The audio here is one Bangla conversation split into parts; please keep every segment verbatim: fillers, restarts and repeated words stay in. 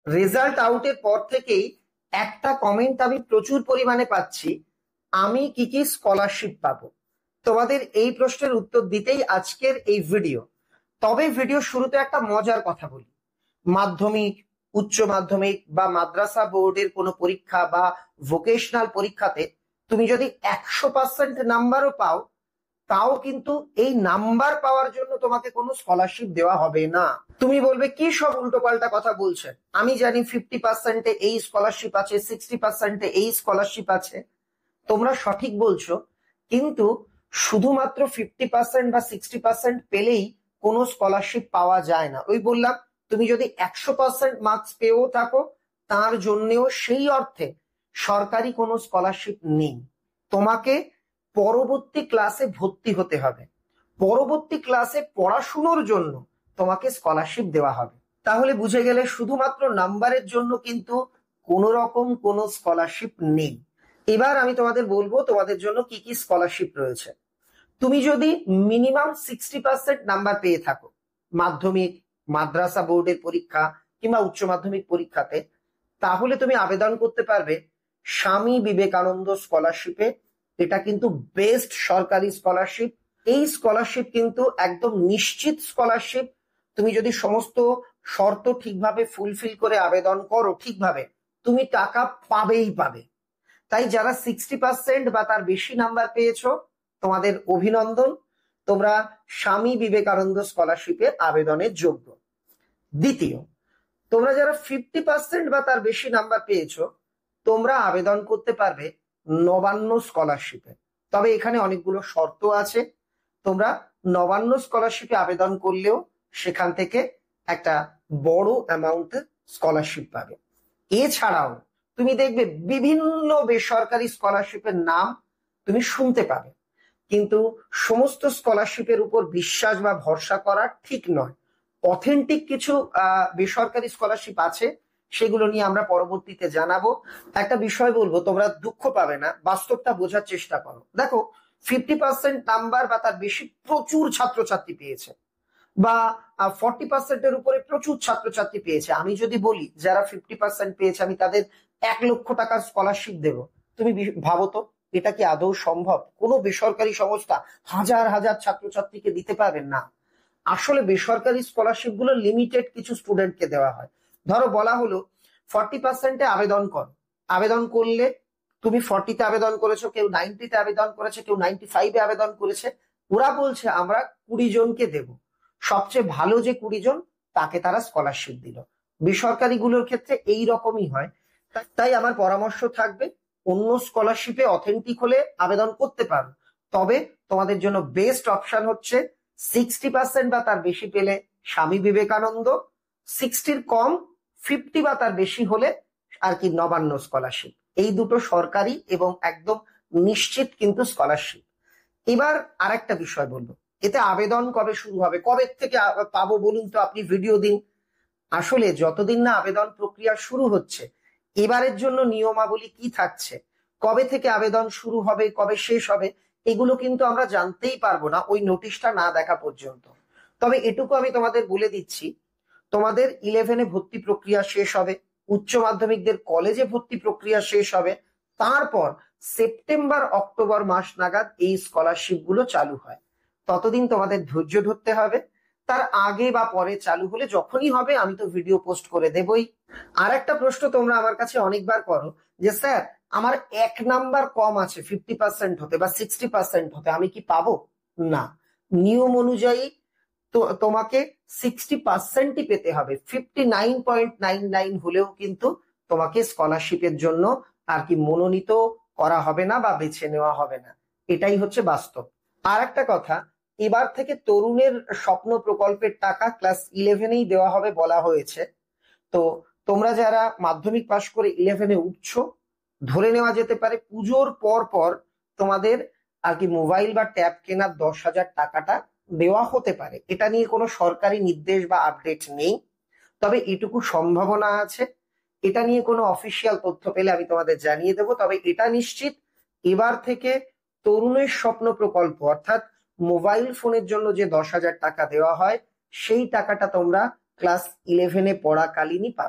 রেজাল্ট আউটের পর থেকেই একটা কমেন্ট আমি প্রচুর পরিমাণে পাচ্ছি, আমি কি কি স্কলারশিপ পাবো। তোমাদের এই প্রশ্নের উত্তর দিতেই আজকের এই ভিডিও। তবে ভিডিও শুরুতে একটা মজার কথা বলি, মাধ্যমিক, উচ্চ মাধ্যমিক বা মাদ্রাসা বোর্ডের কোনো পরীক্ষা বা ভোকেশনাল পরীক্ষাতে তুমি যদি একশো পার্সেন্ট নাম্বারও পাও, তাও কিন্তু এই নাম্বার পাওয়ার জন্য তোমাকে কোনো স্কলারশিপ দেওয়া হবে না। তুমি বলবে কি সব উল্টোপাল্টা কথা বলছে, আমি জানি ফিফটি পার্সেন্টে এই স্কলারশিপ আছে, সিক্সটি পার্সেন্টে এই স্কলারশিপ আছে। তোমরা সঠিক বলছো, কিন্তু শুধুমাত্র ফিফটি পার্সেন্ট বা সিক্সটি পার্সেন্ট পেলেই কোনো স্কলারশিপ পাওয়া যায় না। ওই বললাম, তুমি যদি একশো পার্সেন্ট মার্কস পেয়েও থাকো, তার জন্যেও সেই অর্থে সরকারি কোনো স্কলারশিপ নেই। তোমাকে পরবর্তী ক্লাসে ভর্তি হতে হবে, পরবর্তী ক্লাসে পড়াশুনোর জন্য তোমাকে স্কলারশিপ দেওয়া হবে। তাহলে বুঝে গেলে শুধুমাত্র নাম্বারের জন্য কিন্তু কোনো রকম কোনো স্কলারশিপ নেই। এবার আমি তোমাদের বলবো তোমাদের জন্য কি কি স্কলারশিপ রয়েছে। তুমি যদি মিনিমাম সিক্সটি পার্সেন্ট নাম্বার পেয়ে থাকো মাধ্যমিক, মাদ্রাসা বোর্ডের পরীক্ষা কিংবা উচ্চ মাধ্যমিক পরীক্ষাতে, তাহলে তুমি আবেদন করতে পারবে স্বামী বিবেকানন্দ স্কলারশিপে। এটা কিন্তু বেস্ট সরকারি স্কলারশিপ। এই স্কলারশিপ কিন্তু একদম নিশ্চিত স্কলারশিপ। তুমি যদি সমস্ত শর্ত ঠিকভাবে ফুলফিল করে আবেদন করো ঠিকভাবে, তুমি টাকা পাবেই পাবে। তাই যারা সিক্সটি পার্সেন্ট বা তার বেশি নাম্বার পেয়েছো, তোমাদের অভিনন্দন, তোমরা স্বামী বিবেকানন্দ স্কলারশিপে আবেদনের যোগ্য। দ্বিতীয়, তোমরা যারা ফিফটি পার্সেন্ট বা তার বেশি নাম্বার পেয়েছো, তোমরা আবেদন করতে পারবে নবান্ন স্কলারশিপে। তবে এখানে অনেকগুলো শর্ত আছে। তোমরা নবান্ন স্কলারশিপে আবেদন করলেও সেখান থেকে একটা বড় অ্যামাউন্টের স্কলারশিপ পাবে। এছাড়াও তুমি দেখবে বিভিন্ন বেসরকারি স্কলারশিপের নাম তুমি শুনতে পাবে, কিন্তু সমস্ত স্কলারশিপের উপর বিশ্বাস বা ভরসা করা ঠিক নয়। অথেন্টিক কিছু আহ বেসরকারি স্কলারশিপ আছে, সেগুলো নিয়ে আমরা পরবর্তীতে জানাবো। একটা বিষয় বলবো, তোমরা দুঃখ পাবে না, বাস্তবটা বোঝার চেষ্টা করো। দেখো, ফিফটি পার্সেন্ট নাম্বার বা তার বেশি প্রচুর ছাত্রছাত্রী পেয়েছে, বা ফর্টি পার্সেন্টের উপরে প্রচুর ছাত্রছাত্রী পেয়েছে। আমি যদি বলি যারা ফিফটি পার্সেন্ট পেয়েছে আমি তাদের এক লক্ষ টাকার স্কলারশিপ দেব, তুমি ভাবো তো এটা কি আদৌ সম্ভব? কোনো বেসরকারি সংস্থা হাজার হাজার ছাত্রছাত্রীকে দিতে পারবেন না। আসলে বেসরকারি স্কলারশিপ গুলো লিমিটেড কিছু স্টুডেন্টকে দেওয়া হয়। ধরো বলা হলো ফর্টি পার্সেন্টে আবেদন কর, আবেদন করলে তুমি ফর্টিতে আবেদন করেছো, কেউ নাইনটিতে আবেদন করেছে, কেউ নাইনটি ফাইভে আবেদন করেছে। ওরা বলছে আমরা কুড়ি জনকে দেব, সবচেয়ে ভালো যে কুড়ি জন তাকে তারা স্কলারশিপ দিল। বেসরকারি গুলোর ক্ষেত্রে এই রকমই হয়। তাই আমার পরামর্শ থাকবে, অন্য স্কলারশিপে অথেন্টিক হলে আবেদন করতে পারো, তবে তোমাদের জন্য বেস্ট অপশন হচ্ছে সিক্সটি পার্সেন্ট বা তার বেশি পেলে স্বামী বিবেকানন্দ, সিক্সটির কম ফিফটি বা তার বেশি হলে আর কি নবান্ন স্কলারশিপ। এই দুটো সরকারি এবং একদম নিশ্চিত কিন্তু স্কলারশিপ। এবার আরেকটা বিষয় বলবো, এতে আবেদন কবে শুরু হবে, কবে থেকে পাবো বলুন তো আপনি, ভিডিও দিন। আসলে যতদিন না আবেদন প্রক্রিয়া শুরু হচ্ছে, এবারের জন্য নিয়মাবলী কি থাকছে, কবে থেকে আবেদন শুরু হবে, কবে শেষ হবে, এগুলো কিন্তু আমরা জানতেই পারবো না ওই নোটিশটা না দেখা পর্যন্ত। তবে এটুকু আমি তোমাদের বলে দিচ্ছি, তোমাদের ইলেভেনে ভর্তি প্রক্রিয়া শেষ হবে, উচ্চ মাধ্যমিকদের কলেজে ভর্তি প্রক্রিয়া শেষ হবে, তারপর সেপ্টেম্বর অক্টোবর মাস নাগাদ এই স্কলারশিপ গুলো চালু হয়। ততদিন তোমাদের ধৈর্য ধরতে হবে। তার আগে বা পরে চালু হলে যখনই হবে আমি তো ভিডিও পোস্ট করে দেবই। আর একটা প্রশ্ন তোমরা আমার কাছে অনেকবার করো যে স্যার আমার এক নাম্বার কম আছে ফিফটি পার্সেন্ট হতে বা সিক্সটি পার্সেন্ট হতে, আমি কি পাবো? না, নিয়ম অনুযায়ী তো তোমাকে সিক্সটি পার্সেন্টই পেতে হবে। Fifty nine point nine nine হলেও কিন্তু তোমাকে স্কলারশিপের জন্য আর কি মনোনীত করা হবে না বা বেছে নেওয়া হবে না। এটাই হচ্ছে বাস্তব। আর একটা কথা, এবার থেকে তরুণের স্বপ্ন প্রকল্পের টাকা ক্লাস ইলেভেনেই দেওয়া হবে বলা হয়েছে। তো তোমরা যারা মাধ্যমিক পাশ করে ইলেভেনে উঠছো, ধরে নেওয়া যেতে পারে পুজোর পর পর তোমাদের আর কি মোবাইল বা ট্যাব কেনার দশ হাজার টাকাটা দেওয়া হতে পারে। এটা নিয়ে কোনো সরকারি নির্দেশ বা আপডেট নেই, তবে এটুকু সম্ভাবনা আছে। এটা নিয়ে কোনো অফিসিয়াল তথ্য পেলে আমি তোমাদের জানিয়ে দেবো। তবে এটা নিশ্চিত, এবার থেকে তরুণের স্বপ্ন প্রকল্প অর্থাৎ মোবাইল ফোনের জন্য যে দশ হাজার টাকা দেওয়া হয়, সেই টাকাটা তোমরা ক্লাস ইলেভেনে পড়াকালীনই পাবে।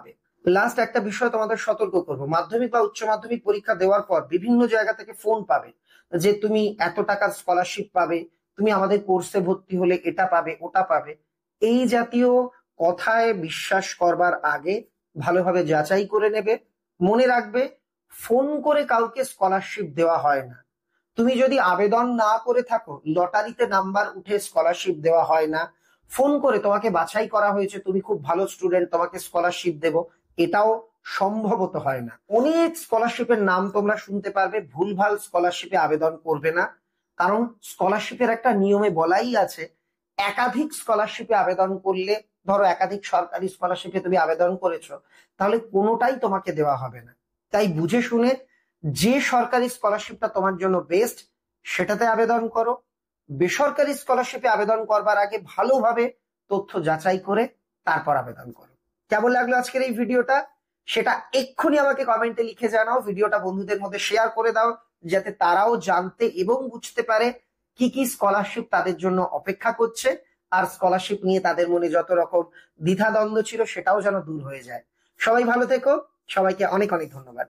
লাস্ট একটা বিষয় তোমাদের সতর্ক করব, মাধ্যমিক বা উচ্চ মাধ্যমিক পরীক্ষা দেওয়ার পর বিভিন্ন জায়গা থেকে ফোন পাবে যে তুমি এত টাকার স্কলারশিপ পাবে, তুমি আমাদের কোর্সে ভর্তি হলে এটা পাবে ওটা পাবে। এই জাতীয় কথায় বিশ্বাস করবার আগে ভালোভাবে যাচাই করে নেবে। মনে রাখবে, ফোন করে কাউকে স্কলারশিপ দেওয়া হয় না। তুমি যদি আবেদন না করে থাকো, লটারিতে নাম্বার উঠে স্কলারশিপ দেওয়া হয় না। ফোন করে তোমাকে বাছাই করা হয়েছে, তুমি খুব ভালো স্টুডেন্ট, তোমাকে স্কলারশিপ দেব, এটাও সম্ভবত হয় না। অনেক স্কলারশিপের নাম তোমরা শুনতে পারবে, ভুলভাল স্কলারশিপে আবেদন করবে না। কারণ স্কলারশিপের একটা নিয়মে বলাই আছে, একাধিক স্কলারশিপে আবেদন করলে, ধরো একাধিক সরকারি স্কলারশিপে তুমি আবেদন করেছো, তাহলে কোনোটাই তোমাকে দেওয়া হবে না। তাই বুঝে শুনে যে সরকারি স্কলারশিপটা তোমার জন্য বেস্ট সেটাতে আবেদন করো। বেসরকারি স্কলারশিপে আবেদন করবার আগে ভালোভাবে তথ্য যাচাই করে তারপর আবেদন করো। কেমন লাগলো আজকের এই ভিডিওটা সেটা এক্ষুনি আমাকে কমেন্টে লিখে জানাও। ভিডিওটা বন্ধুদের মধ্যে শেয়ার করে দাও, যাতে তারাও জানতে এবং বুঝতে পারে কি কি স্কলারশিপ তাদের জন্য অপেক্ষা করছে, আর স্কলারশিপ নিয়ে তাদের মনে যত রকম দ্বিধাদ্বন্দ্ব ছিল সেটাও যেন দূর হয়ে যায়। সবাই ভালো থেকো, সবাইকে অনেক অনেক ধন্যবাদ।